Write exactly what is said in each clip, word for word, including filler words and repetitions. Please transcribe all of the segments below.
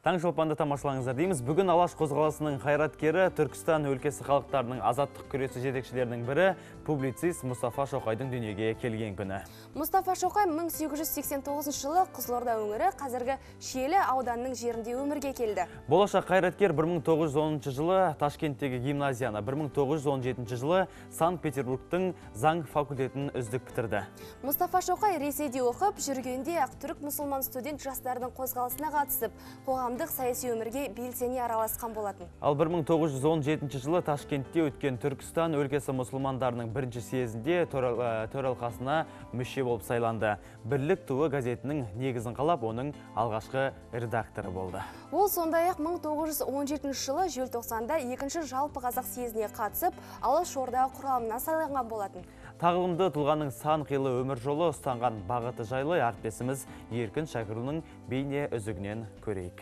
Таң шолпанды тамашалаңыздар дейміз. Бүгін Алаш қозғалысының қайраткері, Түркістан өлкесі халықтарының азаттық күресі жетекшілерінің бірі публицист Мұстафа Шоқайдың дүниеге келген күні. Мұстафа Шоқай мың сегіз жүз сексен тоғызыншы жылы Қызылорда өңірі, қазіргі Шиелі ауданының жерінде өмірге келді. Болашақ қайраткер бір мың тоғыз жүз оныншы жылы Ташкенттегі гимназияны, бір мың тоғыз жүз он жетінші жылы Санкт-Петербургтың заң факультетін үздік бітірді. Мұстафа Шоқай Ресейде оқып жүргенде ақ түрік мұсылман студент жастардың қозғалысына қатысып, қоғамдық саяси өмірге белсене араласқан болатын. Ал бір мың тоғыз жүз он жетінші жылы Ташкентте өткен Түркістан өлкесі мұсылмандарының бірінші съезінде төралқасына мүше болып сайланды. Бірлік туы газетінің негізін қалап, оның алғашқы редакторы болды. Ол сондай-ақ мың тоғыз жүз он жетінші жылы желтоқсанда екінші жалпы қазақ съезіне қатысып, Алашорда құрамына сайланған болатын. Тағылымды тұлғаның сан қилы өмір жолы ұстанған бағыты жайлы әріптесіміз Еркін Шәкірұлының бейне үзігінен көрейік.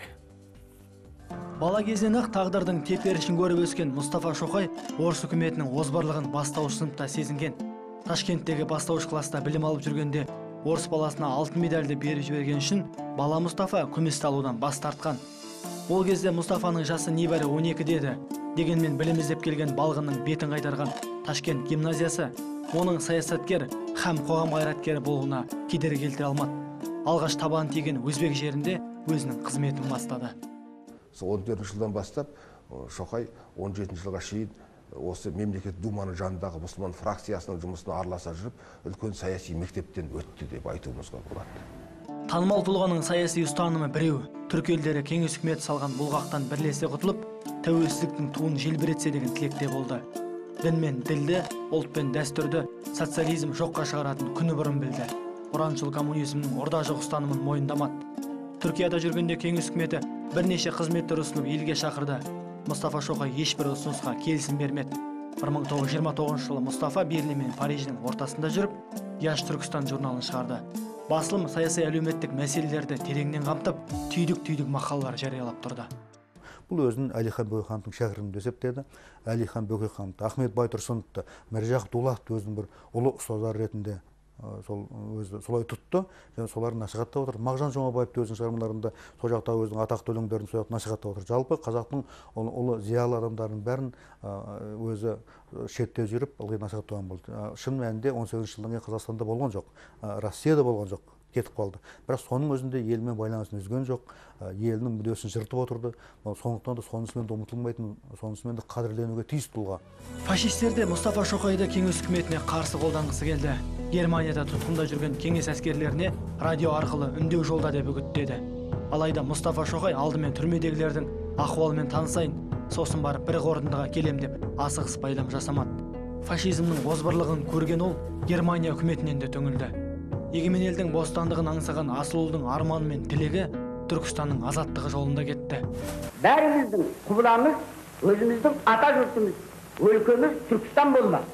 Бала кезінен ақ тағдырдың теперішін көріп өскен Мұстафа Шоқай орыс үкіметінің озбырлығын бастауыш сыныпта сезінген. Ташкенттегі бастауыш класста білім алып жүргенде орыс баласына алтын медальді беріп жіберген үшін бала Мұстафа күмісті алудан бас тартқан. Ол кезде Мұстафаның жасы небәрі он екі деді. Дегенмен білім іздеп келген балғынның бетін қайтарған Ташкент гимназиясы оның саясаткер һәм қоғам қайраткері болуына кедергі келтіре алмады. Алғаш табан тиген өзбек жерінде өзінің қызметін бастады. он төртінші жылдан бастап Шоқай он жетінші жылға шейін осы мемлекет думаның жанындағы мұсылман фракциясының жұмысына араласа жүріп, үлкен саяси мектептен өтті деп айтуымызға болады. Танымал тұлғаның саяси ұстанымы біреу, түрік елдері кеңес үкіметі салған бұлғақтан бірлесе құтылып, тәуелсіздіктің туын желбіретсе деген тілекте болды. Дін мен ділді, ұлт пен дәстүрді социализм жоққа шығаратын күні бұрын білді. Ұраншыл коммунизмнің орда жоқ ұстанымын мойындамады. Түркияда жүргенде кеңес үкіметі бірнеше қызметтер ұсынып елге шақырды. Мұстафа Шоқай ешбір ұсынысқа келісім бермеді. бір мың тоғыз жүз жиырма тоғызыншы жылы Мұстафа Берлин мен Париждің ортасында жүріп, Яш Түркістан журналын шығарды. Басылым саяси әлеуметтік мәселелерді тереңнен қамтып, түйдік-түйдік мақалалар жариялап тұрды. Бұл өзінің Әлихан Бөкейхановтың шәкірті деп есептеді. Әлихан Бөкейхановты, Ахмет Байтұрсыновты, Міржақып Дулатовты өзінің бір ұлы ұстаздар ретінде сол өзі солай тұтты, және соларын насихаттап отыр. Мағжан Жұмабаевты өзінің шығармаларында сол жақта өзінің атақты өлеңдерін сол жақта насихаттап отыр. Жалпы қазақтың ұлы зиялы адамдарының бәрін өзі шетте жүріп ылғи насихаттаған болды. Шын мәнінде он сегізінші жылдан кейін Қазақстанда болған жоқ, Россияда болған жоқ, кетіп қалды. Бірақ соның өзінде елмен байланысын үзген жоқ, елінің мүддесін жыртып отырды. Сондықтан да сонысымен де ұмытылмайтын, сонысымен де қадірленуге тиіс тұлға. Фашистер де Мұстафа Шоқайды кеңес үкіметіне қарсы қолданғысы келді. Германияда тұтқында жүрген кеңес әскерлеріне радио арқылы үндеу жолда деп үгіттеді. Алайда Мұстафа Шоқай алдымен түрмедегілердің ахуалымен танысайын, сосын барып бір қорытындыға келем деп асығыс байлам жасамады. Фашизмнің озбырлығын көрген ол Германия үкіметінен де түңілді. Егемен елдің бостандығын аңсаған асыл ұлдың арманы мен тілегі Түркістанның азаттығы жолында кетті. Бәріміздің құбыламыз, өзіміздің ата жұртымыз, өлкеміз Түркістан болмақ.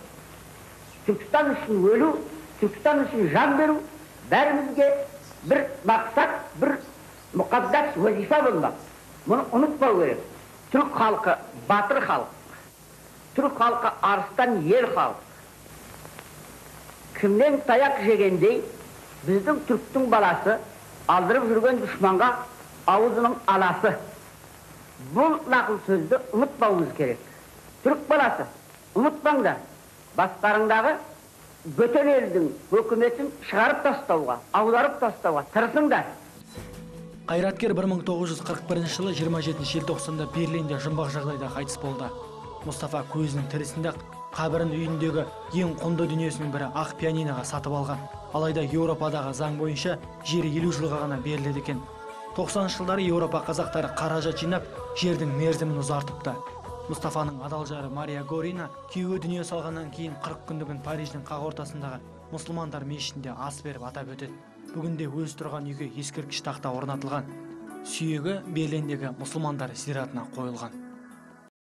Түркістан үшін өлу, Түркістан үшін жан беру бәрімізге бір мақсат, бір мұқаддас вазифа болмақ. Мұны ұмытпау керек. Түрік халқы батыр халық. Түрік халқы арыстан ер халық. Кімнен таяқ жегендей, біздің түріктің баласы алдырып жүрген дұшманға аузының аласы. Бұл нақыл сөзді ұмытпауымыз керек. Түрік баласы, ұмытпаңдар. Бастарыңдағы бөтен елдің өкіметін шығарып тастауға, аударып тастауға тырысыңдар. Қайраткер бір мың тоғыз жүз қырық бірінші жылы жиырма жетінші желтоқсанда Берлинде жұмбақ жағдайда қайтыс болды. Мұстафа көзінің тірісінде қабірін үйіндегі ең құнды дүниесінің бірі ақ пианиноға сатып алған. Алайда Еуропадағы заң бойынша жері елу жылға ғана беріледі екен. тоқсаныншы жылдары Еуропа қазақтары қаражат жинап, жердің мерзімін ұзартыпты. Мұстафаның адал жары Мария Горина күйеуі дүние салғаннан кейін қырық күндігін Париждің қақ ортасындағы мұсылмандар мешітінде ас беріп атап өтеді. Бүгінде өз тұрған үйге ескерткіш тақта орнатылған. Сүйегі Берлиндегі мұсылмандар зиратына қойылған.